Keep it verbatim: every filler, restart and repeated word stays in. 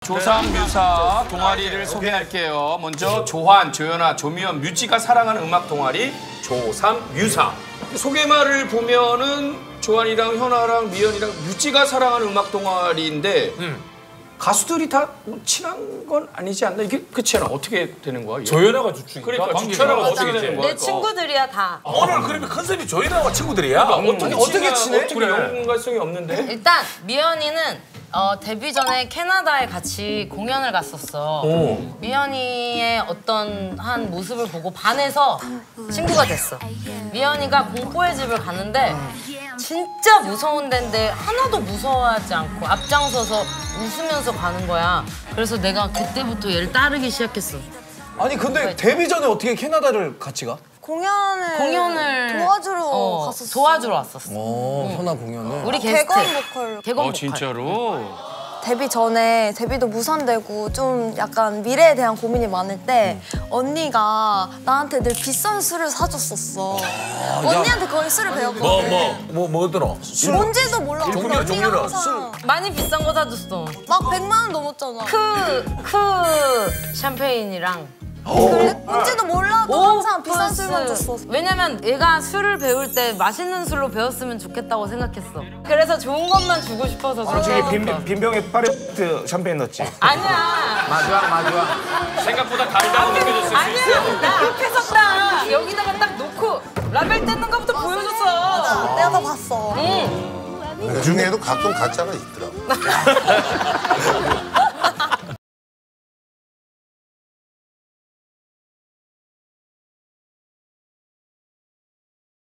조삼유사 동아리를 소개할게요. 먼저 조환, 조연아, 조미연, 뮤지가 사랑하는 음악 동아리 조삼유사. 소개말을 보면은 조환이랑 현아랑 미연이랑 뮤지가 사랑하는 음악 동아리인데 음. 가수들이 다 친한 건 아니지 않나? 이게 그치 않아? 어떻게 되는 거야? 이게? 조연아가 주축이니까? 그러니까 주축이라고 어떻게 되는 거야? 내 친구들이야 다. 어. 오늘 그러면 컨셉이 조연아가 친구들이야? 그러니까 어떻게, 아니, 어떻게 친해? 어떻게 그래. 연관성이 없는데? 일단 미연이는 어, 데뷔 전에 캐나다에 같이 공연을 갔었어. 오. 미연이의 어떤 한 모습을 보고 반해서 친구가 됐어. 미연이가 공포의 집을 갔는데 진짜 무서운 데인데 하나도 무서워하지 않고 앞장서서 웃으면서 가는 거야. 그래서 내가 그때부터 얘를 따르기 시작했어. 아니 근데 데뷔 전에 어떻게 캐나다를 같이 가? 공연을, 공연을 도와주러 어, 갔었어. 도와주러 왔었어. 어, 현아 공연을. 우리 게스트. 객원 보컬. 객원 어, 보컬. 진짜로? 데뷔 전에 데뷔도 무산되고 좀 약간 미래에 대한 고민이 많을 때 언니가 나한테 늘 비싼 술을 사줬었어. 아, 언니한테 거의 술을 배웠거든. 뭐, 뭐, 뭐, 뭐 들어? 뭔지도 몰라. 종류, 언니가 종류는 항상 많이 비싼 거 사줬어. 막 백만 원 넘었잖아. 크, 크 샴페인이랑. 그래? 뭔지도 몰라도 항상 비싼 술만 줬어. 왜냐면 얘가 술을 배울 때 맛있는 술로 배웠으면 좋겠다고 생각했어. 그래서 좋은 것만 주고 싶어서. 솔직히 빈, 빈병에 파레트 샴페인 넣었지? 아니야. 마주왕 마주왕. 생각보다 달다고 느껴졌을 수 있어. 아니야. 나 앞에 섰다. 여기다가 딱 놓고 라벨 떼는 것부터 보여줬어. 맞아. 내가 다 봤어. 응. 그 중에도 가끔 가짜가 있더라고.